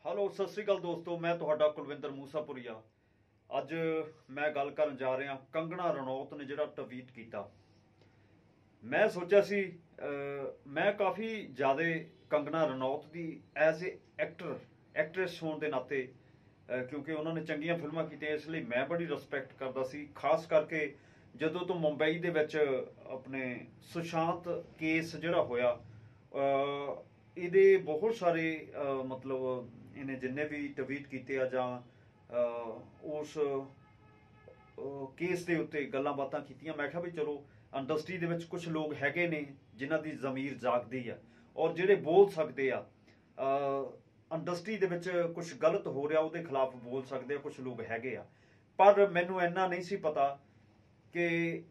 Hello Sat Sri ਅਕਾਲ ਦੋਸਤੋ, ਮੈਂ ਤੁਹਾਡਾ ਕੁਲਵਿੰਦਰ ਮੂਸਾਪੁਰੀਆ। ਅੱਜ ਮੈਂ ਗੱਲ ਕਰਨ ਜਾ ਰਿਹਾ ਕੰਗਣਾ ਰਣੌਤ ਨੇ ਜਿਹੜਾ ਟਵੀਟ ਕੀਤਾ। ਮੈਂ ਸੋਚਿਆ ਸੀ ਮੈਂ ਕਾਫੀ ਜ਼ਿਆਦਾ ਕੰਗਣਾ ਰਣੌਤ ਦੀ ਐਜ਼ ਏ ਐਕਟਰੈਸ ਹੋਣ ਦੇ ਨਾਤੇ ਕਿਉਂਕਿ ਉਹਨਾਂ ਨੇ ਚੰਗੀਆਂ ਫਿਲਮਾਂ ਕੀਤੀਆਂ, ਇਸ ਲਈ ਮੈਂ ਬੜੀ ਰਿਸਪੈਕਟ ਕਰਦਾ ਸੀ। ਖਾਸ ਕਰਕੇ ਜਦੋਂ ਤੋਂ ਮੁੰਬਈ ਦੇ ਵਿੱਚ ਆਪਣੇ ਸੁਸ਼ਾਂਤ ਕੇਸ ਜਿਹੜਾ ਹੋਇਆ, ਇਹਦੇ ਬਹੁਤ ਸਾਰੇ ਮਤਲਬ ਇਹਨੇ ਜਿੰਨੇ ਵੀ ਟਵੀਟ ਕੀਤੇ ਆ ਜਾਂ ਉਸ ਕੇਸ ਦੇ ਉੱਤੇ ਗੱਲਾਂ ਬਾਤਾਂ ਕੀਤੀਆਂ। ਮੈਂ ਕਿਹਾ ਵੀ ਚਲੋ ਇੰਡਸਟਰੀ ਦੇ ਵਿੱਚ ਕੁਝ ਲੋਕ ਹੈਗੇ ਨੇ ਜਿਨ੍ਹਾਂ ਦੀ ਜ਼ਮੀਰ ਜਾਗਦੀ ਆ ਔਰ ਜਿਹੜੇ ਬੋਲ ਸਕਦੇ ਆ। ਇੰਡਸਟਰੀ ਦੇ ਵਿੱਚ ਕੁਝ ਗਲਤ ਹੋ ਰਿਹਾ ਉਹਦੇ ਖਿਲਾਫ ਬੋਲ ਸਕਦੇ ਆ, ਕੁਝ ਲੋਕ ਹੈਗੇ ਆ। ਪਰ ਮੈਨੂੰ ਇੰਨਾ ਨਹੀਂ ਸੀ ਪਤਾ ਕਿ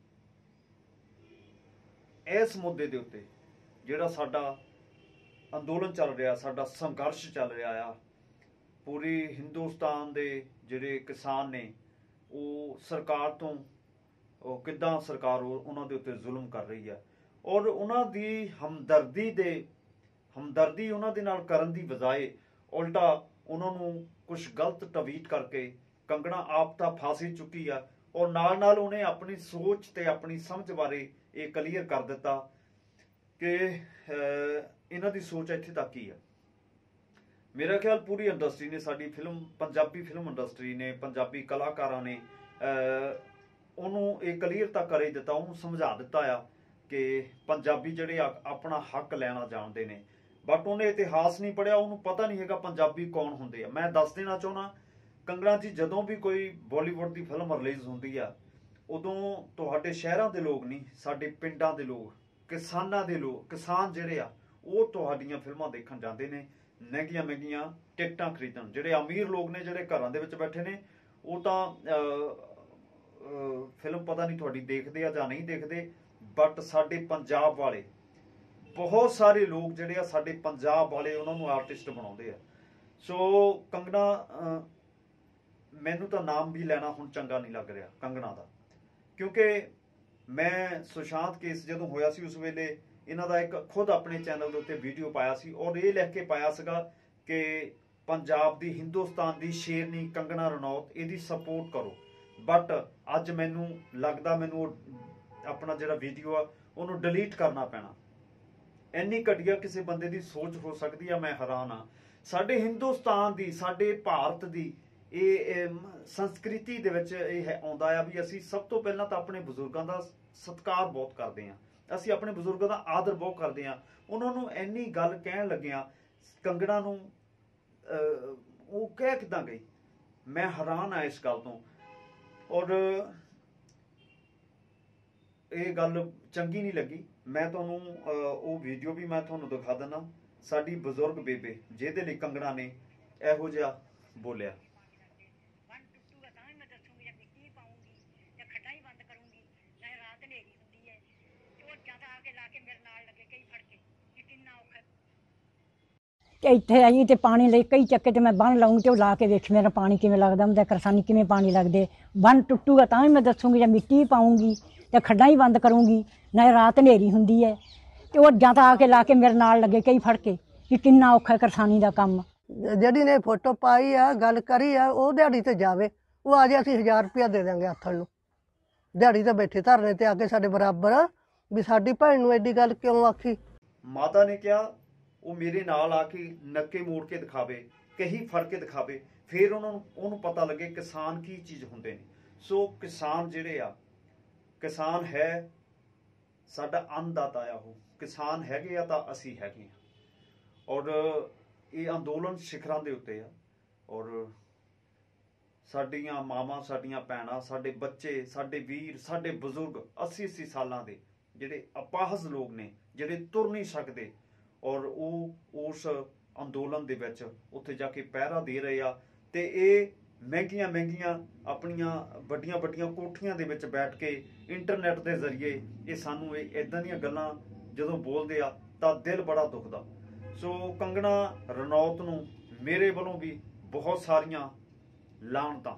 ਇਸ ਮੁੱਦੇ ਦੇ ਉੱਤੇ ਜਿਹੜਾ ਸਾਡਾ ਅੰਦੋਲਨ ਚੱਲ ਰਿਹਾ, ਸਾਡਾ ਸੰਘਰਸ਼ ਚੱਲ ਰਿਹਾ ਆ, ਪੂਰੀ ਹਿੰਦੁਸਤਾਨ ਦੇ ਜਿਹੜੇ ਕਿਸਾਨ ਨੇ ਉਹ ਸਰਕਾਰ ਤੋਂ ਕਿੱਦਾਂ ਸਰਕਾਰ ਉਹਨਾਂ ਦੇ ਉੱਤੇ ਜ਼ੁਲਮ ਕਰ ਰਹੀ ਹੈ ਔਰ ਉਹਨਾਂ ਦੀ ਹਮਦਰਦੀ ਉਹਨਾਂ ਦੇ ਨਾਲ ਕਰਨ ਦੀ ਬਜਾਏ ਉਲਟਾ ਉਹਨਾਂ ਨੂੰ ਕੁਝ ਗਲਤ ਟਵੀਟ ਕਰਕੇ ਕੰਗਣਾ ਆਪ ਤਾਂ ਫਾਸੀ ਚੁੱਕੀ ਆ ਔਰ ਨਾਲ ਉਹਨੇ ਆਪਣੀ ਸੋਚ ਤੇ ਆਪਣੀ ਸਮਝ ਬਾਰੇ ਇਹ ਕਲੀਅਰ ਕਰ ਦਿੱਤਾ ਕਿ ਇਹਨਾਂ ਦੀ ਸੋਚ ਇੱਥੇ ਤੱਕ ਹੀ ਆ। ਮੇਰਾ ਖਿਆਲ ਪੂਰੀ ਇੰਡਸਟਰੀ ਨੇ, ਸਾਡੀ ਪੰਜਾਬੀ ਫਿਲਮ ਇੰਡਸਟਰੀ ਨੇ, ਪੰਜਾਬੀ ਕਲਾਕਾਰਾਂ ਨੇ ਉਹਨੂੰ ਇਹ ਕਲੀਅਰ ਤਾਂ ਕਰ ਹੀ ਦਿੱਤਾ, ਉਹਨੂੰ ਸਮਝਾ ਦਿੱਤਾ ਆ ਕਿ ਪੰਜਾਬੀ ਜਿਹੜੇ ਆਪਣਾ ਹੱਕ ਲੈਣਾ ਜਾਣਦੇ ਨੇ। ਬਟ ਉਹਨੇ ਇਤਿਹਾਸ ਨਹੀਂ ਪੜ੍ਹਿਆ, ਉਹਨੂੰ ਪਤਾ ਨਹੀਂ ਹੈਗਾ ਪੰਜਾਬੀ ਕੌਣ ਹੁੰਦੇ ਆ। ਮੈਂ ਦੱਸ ਦੇਣਾ ਚਾਹੁੰਦਾ, ਕੰਗਣਾ ਜੀ ਜਦੋਂ ਵੀ ਕੋਈ ਬਾਲੀਵੁੱਡ ਦੀ ਫਿਲਮ ਰਿਲੀਜ਼ ਹੁੰਦੀ ਆ ਉਦੋਂ ਤੁਹਾਡੇ ਸ਼ਹਿਰਾਂ ਦੇ ਲੋਕ ਨਹੀਂ, ਸਾਡੇ ਪਿੰਡਾਂ ਦੇ ਲੋਕ, ਕਿਸਾਨਾਂ ਦੇ ਲੋਕ, ਕਿਸਾਨ ਜਿਹੜੇ ਆ ਉਹ ਤੁਹਾਡੀਆਂ ਫਿਲਮਾਂ ਦੇਖਣ ਜਾਂਦੇ ਨੇ, ਮਹਿੰਗੀਆਂ ਟਿਕਟਾਂ ਖਰੀਦਣ। ਜਿਹੜੇ ਅਮੀਰ ਲੋਕ ਨੇ, ਜਿਹੜੇ ਘਰਾਂ ਦੇ ਵਿੱਚ ਬੈਠੇ ਨੇ, ਉਹ ਤਾਂ ਫਿਲਮ ਪਤਾ ਨਹੀਂ ਤੁਹਾਡੀ ਦੇਖਦੇ ਆ ਜਾਂ ਨਹੀਂ ਦੇਖਦੇ। ਬਟ ਸਾਡੇ ਪੰਜਾਬ ਵਾਲੇ ਬਹੁਤ ਸਾਰੇ ਲੋਕ ਜਿਹੜੇ ਆ, ਸਾਡੇ ਪੰਜਾਬ ਵਾਲੇ ਉਹਨਾਂ ਨੂੰ ਆਰਟਿਸਟ ਬਣਾਉਂਦੇ ਆ। ਸੋ ਕੰਗਣਾ, ਮੈਨੂੰ ਤਾਂ ਨਾਮ ਵੀ ਲੈਣਾ ਹੁਣ ਚੰਗਾ ਨਹੀਂ ਲੱਗ ਰਿਹਾ ਕੰਗਣਾ ਦਾ, ਕਿਉਂਕਿ ਮੈਂ ਸੁਸ਼ਾਂਤ ਕੇਸ ਜਦੋਂ ਹੋਇਆ ਸੀ ਉਸ ਵੇਲੇ ਇਹਨਾਂ ਦਾ ਇੱਕ ਖੁਦ ਆਪਣੇ ਚੈਨਲ ਦੇ ਉੱਤੇ ਵੀਡੀਓ ਪਾਇਆ ਸੀ ਔਰ ਇਹ ਲਿਖ ਕੇ ਪਾਇਆ ਸੀਗਾ ਕਿ ਪੰਜਾਬ ਦੀ, ਹਿੰਦੁਸਤਾਨ ਦੀ ਸ਼ੇਰਨੀ ਕੰਗਣਾ ਰਣੌਤ, ਇਹਦੀ ਸਪੋਰਟ ਕਰੋ। ਬਟ ਅੱਜ ਮੈਨੂੰ ਲੱਗਦਾ ਮੈਨੂੰ ਆਪਣਾ ਜਿਹੜਾ ਵੀਡੀਓ ਆ ਉਹਨੂੰ ਡਿਲੀਟ ਕਰਨਾ ਪੈਣਾ। ਇੰਨੀ ਘਟੀਆ ਕਿਸੇ ਬੰਦੇ ਦੀ ਸੋਚ ਹੋ ਸਕਦੀ ਆ, ਮੈਂ ਹੈਰਾਨ ਆ। ਸਾਡੇ ਹਿੰਦੁਸਤਾਨ ਦੀ, ਸਾਡੇ ਭਾਰਤ ਦੀ ਇਹ ਸੰਸਕ੍ਰਿਤੀ ਦੇ ਵਿੱਚ ਇਹ ਆਉਂਦਾ ਆ ਵੀ ਅਸੀਂ ਸਭ ਤੋਂ ਪਹਿਲਾਂ ਤਾਂ ਆਪਣੇ ਬਜ਼ੁਰਗਾਂ ਦਾ ਸਤਿਕਾਰ ਬਹੁਤ ਕਰਦੇ ਹਾਂ, ਅਸੀਂ ਆਪਣੇ ਬਜ਼ੁਰਗਾਂ ਦਾ ਆਦਰ ਬਹੁਤ ਕਰਦੇ ਹਾਂ। ਉਹਨਾਂ ਨੂੰ ਇੰਨੀ ਗੱਲ ਕਹਿਣ ਲੱਗਿਆ ਕੰਗਣਾ ਨੂੰ, ਉਹ ਕਹਿ ਕਿੱਦਾਂ ਗਈ? ਮੈਂ ਹੈਰਾਨ ਆ ਇਸ ਗੱਲ ਤੋਂ। ਔਰ ਇਹ ਗੱਲ ਚੰਗੀ ਨਹੀਂ ਲੱਗੀ। ਮੈਂ ਤੁਹਾਨੂੰ ਉਹ ਵੀਡੀਓ ਵੀ ਮੈਂ ਤੁਹਾਨੂੰ ਦਿਖਾ ਦਿੰਦਾ। ਸਾਡੀ ਬਜ਼ੁਰਗ ਬੇਬੇ ਜਿਹਦੇ ਲਈ ਕੰਗਣਾ ਨੇ ਇਹੋ ਜਿਹਾ ਬੋਲਿਆ। ਤੇ ਇੱਥੇ ਆਈ ਤੇ ਪਾਣੀ ਲਈ ਕਈ ਚੱਕੇ ਤੇ ਮੈਂ ਬੰਨ ਲਾਉਂਗੀ ਤੇ ਉਹ ਲਾ ਕੇ ਵੇਖ ਮੇਰਾ ਪਾਣੀ ਕਿਵੇਂ ਲੱਗਦਾ ਹੁੰਦਾ, ਕਿਸਾਨੀ ਕਿਵੇਂ ਪਾਣੀ ਲੱਗਦੇ। ਬੰਨ ਟੁੱਟੂਗਾ ਤਾਂ ਵੀ ਮੈਂ ਦੱਸੂਗੀ, ਜਾਂ ਮਿੱਟੀ ਪਾਉਂਗੀ ਤੇ ਖੱਡਾਂ ਹੀ ਬੰਦ ਕਰੂੰਗੀ। ਨਾ ਰਾਤ ਹਨੇਰੀ ਹੁੰਦੀ ਹੈ ਤੇ ਉਹ ਜਾਂ ਤਾਂ ਆ ਕੇ ਲਾ ਕੇ ਮੇਰੇ ਨਾਲ ਲੱਗੇ ਕਈ ਫੜ ਕੇ ਕਿ ਕਿੰਨਾ ਔਖਾ ਕਿਸਾਨੀ ਦਾ ਕੰਮ। ਜਿਹੜੀ ਨੇ ਫੋਟੋ ਪਾਈ ਆ, ਗੱਲ ਕਰੀ ਆ, ਉਹ ਦਿਹਾੜੀ ਤੇ ਜਾਵੇ, ਉਹ ਆ ਜੇ ਅਸੀਂ 1000 ਰੁਪਇਆ ਦੇ ਦਾਂਗੇ ਆਥਣ ਨੂੰ। ਦਿਹਾੜੀ ਤੇ ਬੈਠੇ ਧਰਨੇ ਤੇ ਆ ਕੇ ਸਾਡੇ ਬਰਾਬਰ, ਵੀ ਸਾਡੀ ਭੈਣ ਨੂੰ ਐਡੀ ਗੱਲ ਕਿਉਂ ਆਖੀ। ਮਾਤਾ ਨੇ ਕਿਹਾ ਉਹ ਮੇਰੇ ਨਾਲ ਆ ਕੇ ਨੱਕੇ ਮੋੜ ਕੇ ਦਿਖਾਵੇ, ਕਹੀ ਫੜ ਕੇ ਦਿਖਾਵੇ, ਫਿਰ ਉਹਨੂੰ ਪਤਾ ਲੱਗੇ ਕਿਸਾਨ ਕੀ ਚੀਜ਼ ਹੁੰਦੇ ਨੇ। ਸੋ ਕਿਸਾਨ ਜਿਹੜੇ ਆ, ਕਿਸਾਨ ਹੈ ਸਾਡਾ ਅੰਨਦਾਤਾ ਆ, ਉਹ ਕਿਸਾਨ ਹੈਗੇ ਆ ਤਾਂ ਅਸੀਂ ਹੈਗੇ ਆ। ਔਰ ਇਹ ਅੰਦੋਲਨ ਸਿਖਰਾਂ ਦੇ ਉੱਤੇ ਆ ਔਰ ਸਾਡੀਆਂ ਮਾਵਾਂ, ਸਾਡੀਆਂ ਭੈਣਾਂ, ਸਾਡੇ ਬੱਚੇ, ਸਾਡੇ ਵੀਰ, ਸਾਡੇ ਬਜ਼ੁਰਗ 80-80 ਸਾਲਾਂ ਦੇ ਜਿਹੜੇ ਅਪਾਹਜ ਲੋਕ ਨੇ, ਜਿਹੜੇ ਤੁਰ ਨਹੀਂ ਸਕਦੇ ਔਰ ਉਹ ਉਸ ਅੰਦੋਲਨ ਦੇ ਵਿੱਚ ਉੱਥੇ ਜਾ ਕੇ ਪਹਿਰਾ ਦੇ ਰਹੇ ਆ। ਤੇ ਇਹ ਮਹਿੰਗੀਆਂ ਆਪਣੀਆਂ ਵੱਡੀਆਂ ਕੋਠੀਆਂ ਦੇ ਵਿੱਚ ਬੈਠ ਕੇ ਇੰਟਰਨੈਟ ਦੇ ਜ਼ਰੀਏ ਇਹ ਸਾਨੂੰ ਇੱਦਾਂ ਦੀਆਂ ਗੱਲਾਂ ਜਦੋਂ ਬੋਲਦੇ ਆ ਤਾਂ ਦਿਲ ਬੜਾ ਦੁਖਦਾ। ਸੋ ਕੰਗਣਾ ਰਣੌਤ ਨੂੰ ਮੇਰੇ ਵੱਲੋਂ ਵੀ ਬਹੁਤ ਸਾਰੀਆਂ ਲਾਹਨਤਾਂ।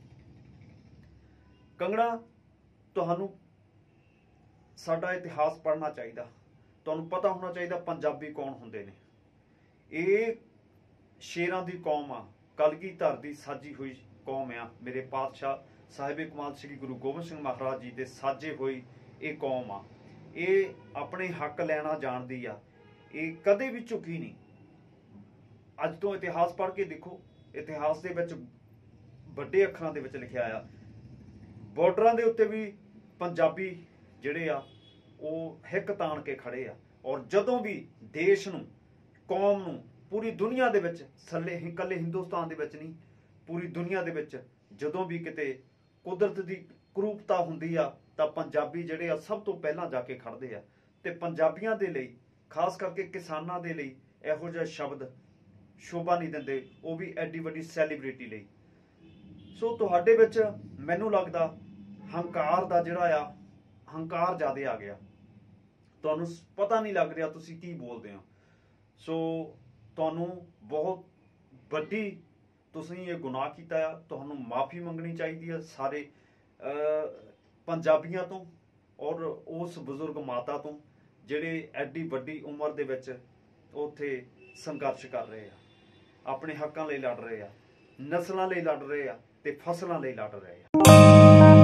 ਕੰਗਣਾ, ਤੁਹਾਨੂੰ ਸਾਡਾ ਇਤਿਹਾਸ ਪੜ੍ਹਨਾ ਚਾਹੀਦਾ, ਤੁਹਾਨੂੰ ਪਤਾ ਹੋਣਾ ਚਾਹੀਦਾ ਪੰਜਾਬੀ ਕੌਣ ਹੁੰਦੇ ਨੇ। ਇਹ शेरां दी कौम आ, कलगीधर दी साजी हुई कौम आ। मेरे पातशाह साहिब कमाल श्री गुरु गोबिंद सिंह महाराज जी दे साजे हुई ये कौम आ। ये अपने हक लैना जानदी आ, ये कदे भी झुकी नहीं। अज तो इतिहास पढ़ के देखो, इतिहास दे विच वड्डे अखरां दे विच लिखिआ आ, बॉर्डरां दे उत्ते भी पंजाबी जिहड़े आ ਉਹ हिक ताण के खड़े आ। और जदों भी देश नूं, कौम नूं, पूरी दुनिया दे विच, कल्ले हिंदुस्तान दे विच नहीं, पूरी दुनिया दे विच जदों भी किते कुदरत दी करूपता हुंदी आ तां पंजाबी जिहड़े आ सब तो पहलां जाके खड़दे आ। ते पंजाबियां दे लई, खास करके किसानां दे लई इहो जिहा शब्द शोभा नहीं दिंदे, वो भी एडी वड्डी सैलीब्रिटी लई। सो तुहाडे विच मैनूं लगदा हंकार दा जिहड़ा आ, हंकार ज़्यादा आ गया। तुहानूं पता नहीं लग रहा तुसीं की बोलदे हो। सो तुहानूं बहुत वड्डी तुसीं ये गुनाह कीता है, तुहानूं माफ़ी मंगनी चाहिए है सारे पंजाबियां तो और उस बजुर्ग माता तो जिहड़े एडी वड्डी उम्र दे विच उत्थे संघर्ष कर रहे हैं, अपने हकों लई लड़ रहे हैं, नस्लों लई लड़ रहे हैं ते फसलों लई लड़ रहे हैं।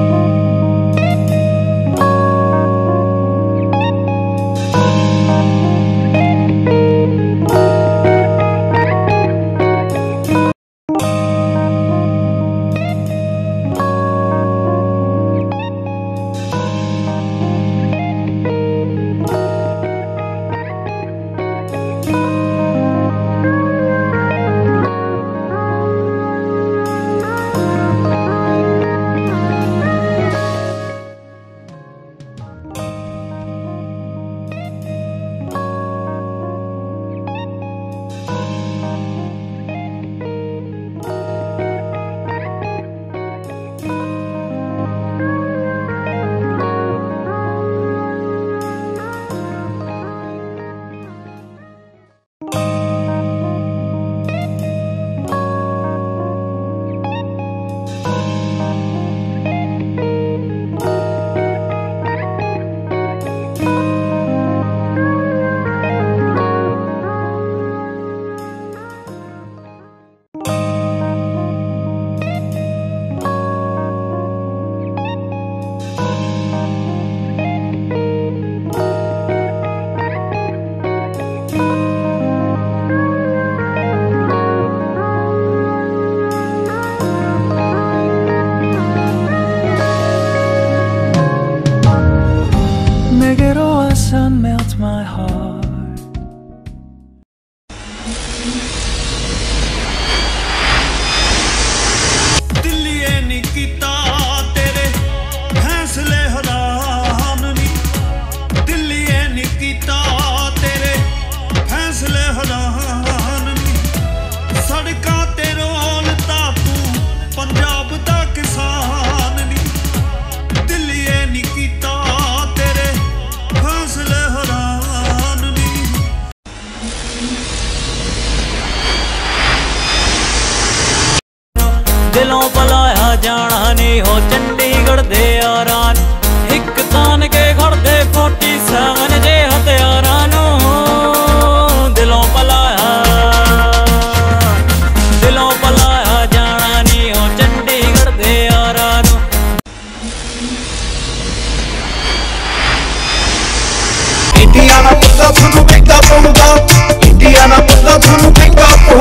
My heart. दिल्लीए नी कीता तेरे फैसले हराम नी, दिल्लीए नी कीता तेरे फैसले हराम नी, सड़कां ते रोलता तू पंजाब दा किसान नी, दिल्लीए नी कीता तेरे फैसले हराम। दिलों भलाया जाना नहीं हो चंडीगढ़ दे यारान, हिक तान के घड़दे 47 जे हथियारां नूं, दिलों भलाया जाना नहीं हो चंडीगढ़ दे यारां नूं। इंडिया दा मुद्दा थानू महंगा पऊगा, इंडिया दा मुद्दा थानू महंगा